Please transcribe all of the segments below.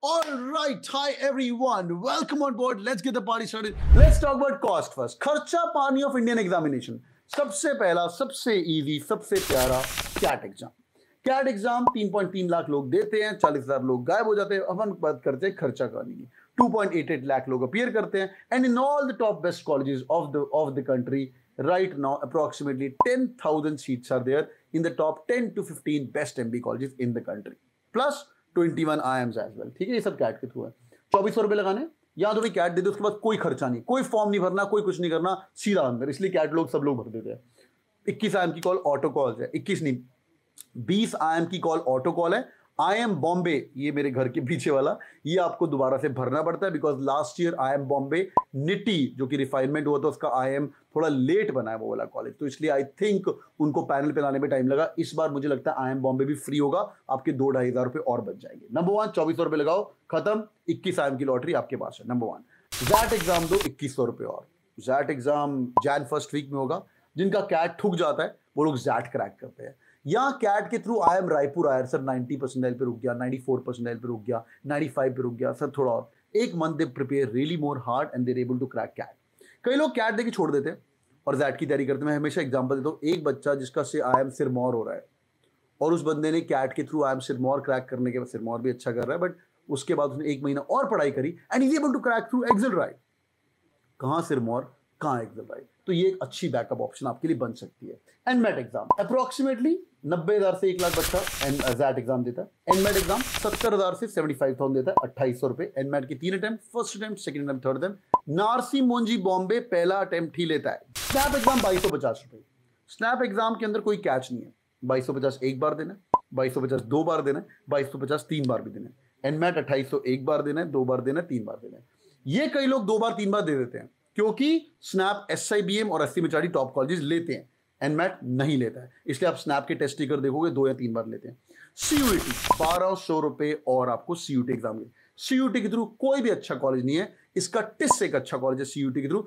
All right, hi everyone. Welcome on board. Let's get the party started. Let's talk about cost first. खर्चा पानी of Indian examination. सबसे पहला, सबसे easy, सबसे प्यारा CAT exam. CAT exam 3.3 lakh लोग देते हैं, 40,000 लोग गायब हो जाते हैं. अब हम बात करते हैं खर्चा करने की. 2.88 लाख लोग अपीयर करते हैं, and in all the top best colleges of the country right now, approximately 10,000 seats are there in the top 10 to 15 best MB colleges in the country. Plus 21 IIMs as well. ठीक है, ये सब cat के through है. 2400 रुपए लगाने, यहाँ थोड़ी कैट दे दो, उसके बाद कोई खर्चा नहीं, कोई फॉर्म नहीं भरना, कोई कुछ नहीं करना, सीधा अंदर. इसलिए कैट लोग सब लोग भर देते हैं. 21 IIM की कॉल ऑटो कॉल है, 21 नहीं 20 IIM की कॉल ऑटो कॉल है. IIM बॉम्बे, ये मेरे घर के पीछे वाला, ये आपको दोबारा से भरना पड़ता है because last year IIM Bombay निटी जो कि रिफाइनमेंट हुआ था उसका IIM थोड़ा लेट बना है वो वाला कॉलेज, तो इसलिए आई थिंक उनको पैनल पे लाने में टाइम लगा. इस बार मुझे लगता है IIM बॉम्बे भी फ्री होगा, आपके 2-2.5 हज़ार रुपए और बच जाएंगे. नंबर 1, 2400 रुपए लगाओ, खत्म. 21 IIM की लॉटरी आपके पास है. नंबर 1 जैट एग्जाम दो 2100 रुपए और. XAT exam Jan first week में होगा. जिनका कैट ठुक जाता है वो लोग जैट क्रैक करते हैं. यहाँ कैट के थ्रू IIM रायपुर आया सर, 90 परसेंटाइल पे रुक गया, 94 परसेंटाइल पे रुक गया, 95 पे रुक गया सर, थोड़ा और. एक मंथ दे prepare really more hard and they're able to crack CAT. कई लोग कैट देके छोड़ देते हैं और जैट की तैयारी करते हैं. मैं हमेशा एग्जांपल देता हूँ, एक बच्चा जिसका से IIM सिरमौर हो रहा है और उस बंदे ने कैट के थ्रू IIM सिरमौर क्रैक करने के बाद, सिरमौर भी अच्छा कर रहा है बट उसके बाद उसने 1 महीना और पढ़ाई करी and is able to crack through excel right. कहाँ सिरमौर, कहाँ एक्सेल राइट, तो ये एक अच्छी बैकअप ऑप्शन आपके लिए बन सकती है. एनमेट एग्जाम अप्रोक्सीमेटली 90,000 से 1 लाख बच्चा जैट एग्जाम देता है. एनमेट एग्जाम 70,000 से 75,000 देता है, 2800 रुपए. एनमेट के 3 attempt, first attempt, second attempt, third attempt. Narsee Monjee Bombay पहला अटेम्प्ट ही लेता है. स्नैप एग्जाम 2250 रुपए. स्नैप एग्जाम के अंदर कोई कैच नहीं है. 2250 एक बार देना, 2250 दो बार देना, 2250 3 बार भी देना. एनमेट 2800 एक बार देना है, 2 बार देना है, 3 बार देना है. ये कई लोग 2 बार 3 बार दे देते हैं क्योंकि स्नैप SIBM और SC मेचाडी टॉप कॉलेजेस लेते हैं, एनमेट नहीं लेता है. इसलिए आप स्नैप के टेस्ट टिकर देखोगे 2 या 3 बार लेते हैं. CUET 1200 रुपए और आपको CUET एग्जाम के. CUET के थ्रू कोई भी अच्छा कॉलेज नहीं है, इसका टिस एक अच्छा कॉलेज है. CUET के थ्रू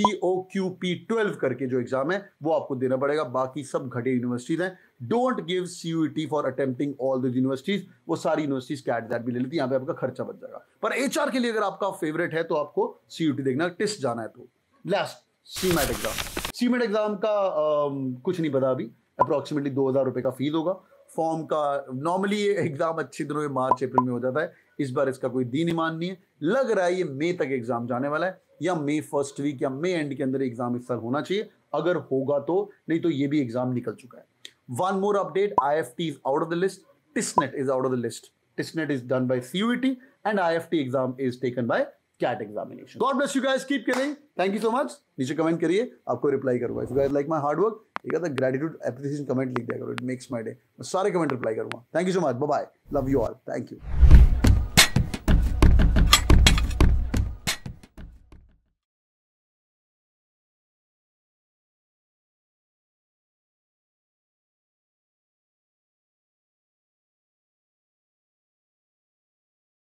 COQP12 करके जो एग्जाम है वो आपको देना पड़ेगा. बाकी सब घटे यूनिवर्सिटीज हैं. Don't give CUET for attempting all the universities. वो सारी यूनिवर्सिटीज कैट दैट भी ले लेती है, यहाँ पे आपका खर्चा बच जाएगा. पर HR के लिए अगर आपका फेवरेट है तो आपको CUET देखना, टिस जाना है तो. Last CMAT exam. CMAT exam का कुछ नहीं पता अभी. अप्रोक्सीमेटली 2,000 रुपए का फीस होगा. फॉर्म का नॉर्मली ये एग्जाम अच्छी दिनों में मार्च अप्रैल में हो जाता है. इस बार इसका कोई दिन ईमान नहीं है. लग रहा है ये मई तक एग्जाम जाने वाला है या मई फर्स्ट वीक या मई एंड के अंदर एग्जाम इस साल होना चाहिए, अगर होगा तो. नहीं तो ये भी एग्जाम निकल चुका है. One more update, IFT is out of the list, TISNET is out of the list. TISNET is done by CUET and IFT exam is taken by CAT examination. God bless you guys, keep caring. Thank you so much. नीचे comment करिए, आपको reply करूंगा. If you guys like my hard work, ठीक है, तो gratitude appreciation comment लिख दिया करो, इट मेक्स माय डे. मैं सारे कमेंट रिप्लाई करूंगा. Thank you so much, bye bye, love you all, thank you.